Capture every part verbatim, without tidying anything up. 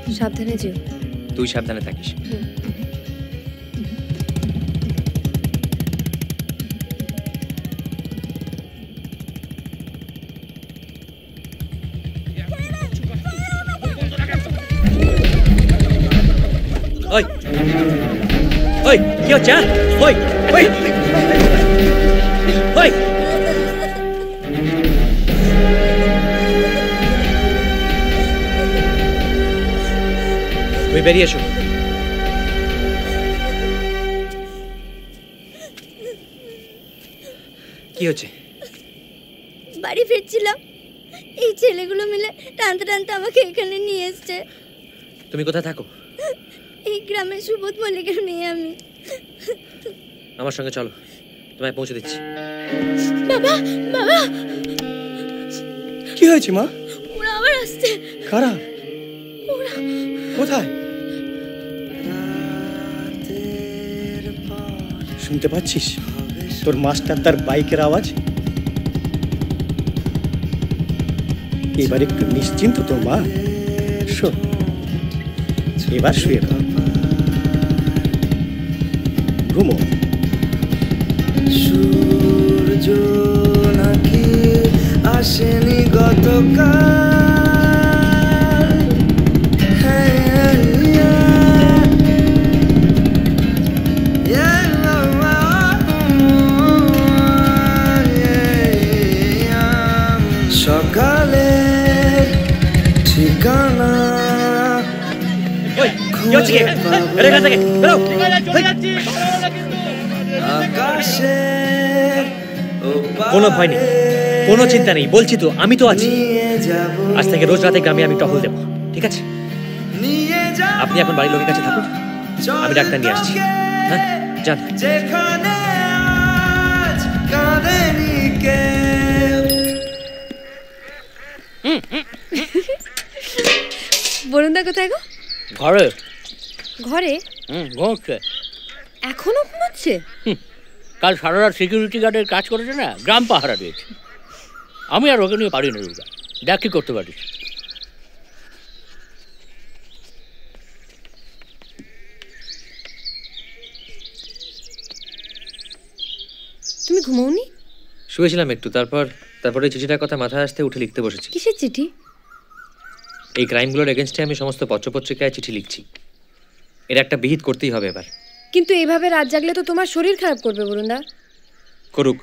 সাবধানে যেও। তুই সাবধানে থাকিস। ওই ওই কি হচ্ছে? ওই ওই ওই তুমি বেরিয়ে এসো। কি হচ্ছে? বাড়ি ফিরছিলাম, এই ছেলেগুলো মিলে টানতে টানতে আমাকে এখানে নিয়ে এসছে। তুমি কোথায় থাকো? এই গ্রামের সুবোধ মল্লিকের মেয়ে আমি। আমার সঙ্গে চলো, তোমায় পৌঁছে দিচ্ছি। বাবা বাবা, কি হয়েছে মা? ওরা আবার আসছে। কারা? ওরা কোথায়? শুনতে পাচ্ছিস তোর মাস্টার তার বাইকের আওয়াজ? এবার একটু নিশ্চিন্ত তো মা। শো, এবার শুয়ে পড়, ঘুমো। সূর্য নাকি আসেনি গতকাল, সকালে ঠিকানা কোনো ভয় নেই, কোনো চিন্তা নেই, বলছি তো আমি তো আছি। আজ থেকে রোজ রাতে গ্রামে আমি টহল দেবো, ঠিক আছে? আপনি এখন বাড়ির লোকের কাছে থাকুন, আমি ডাক্তার নিয়ে আসছি। হ্যাঁ, যান। বরুণদা কোথায় গো? ঘরে। ঘরে? হুম, ঘুমোচ্ছে। এখনো ঘুমোচ্ছে? কাল সারা রাত সিকিউরিটি গার্ডের কাজ করেছে না, গ্রাম পাহারা দিয়েছে। আমি আর ওকে নিয়ে পারি না দুর্গা, দেখ কি করতে পারিস। তুমি ঘুমোওনি? শুয়েছিলাম একটু, তারপর তারপরে চিঠিটার কথা মাথায় আসতে উঠে লিখতে বসেছি। কিসের চিঠি? এই ক্রাইমগুলোর এগেনস্টে আমি সমস্ত পত্রপত্রিকায় চিঠি লিখছি। এর একটা বিহিত করতেই হবে এবার। কিন্তু এইভাবে রাত জাগলে তো তোমার শরীর খারাপ করবে বরুণদা। করুক।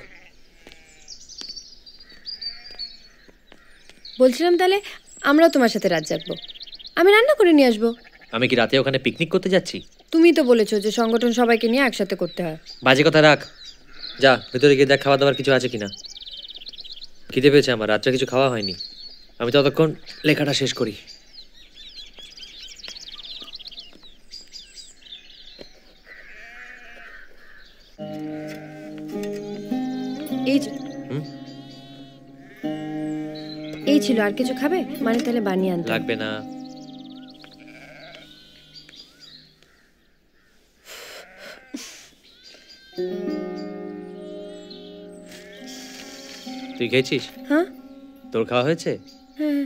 বলছিলাম তাহলে আমরাও তোমার সাথে রাত জাগবো, আমি রান্না করে নিয়ে আসবো। আমি কি রাতে ওখানে পিকনিক করতে যাচ্ছি? তুমি তো বলেছো যে সংগঠন সবাইকে নিয়ে একসাথে করতে হয়। বাজে কথা রাখ, যা ভেতরে গিয়ে দেখ খাওয়া দাওয়ার কিছু আছে কিনা। খিদে পেয়েছে আমার, রাত্রে কিছু খাওয়া হয়নি। আমি ততক্ষণ লেখাটা শেষ করি। এই এই ছিল, আর কিছু খাবে? মানে তাহলে বানিয়ে আনতে লাগবে না। তুই খেয়েছিস? হ্যাঁ। তোর খাওয়া হয়েছে? হ্যাঁ।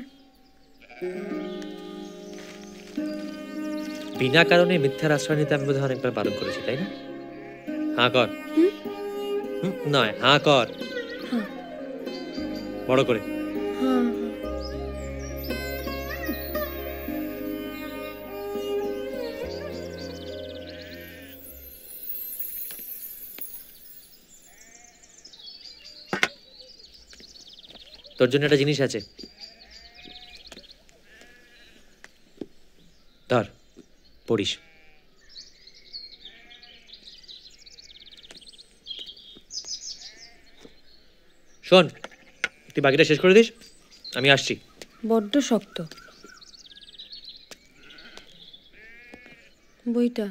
বিনা কারণে মিথ্যার আশ্রয় নিতে আমি বোধহয় অনেকবার বারণ করেছি, তাই না? হাঁ কর। নয়, হাঁ কর বড় করে। তোর জন্য একটা জিনিস আছে, ধর পড়িস। শোন, তুই বাকিটা শেষ করে দিস, আমি আসছি। বড্ড শক্ত বইটা।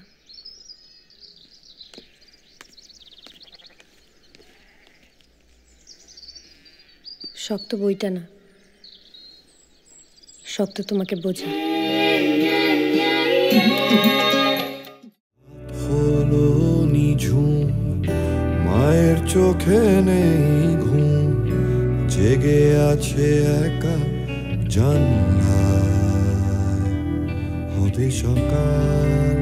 শক্ত বইটা না, শক্ত তোমাকে বোঝা। হলো নিঝুম, মায়ের চোখে নেই ঘুম, জেগে আছে একা জানলায়। যদি সকাল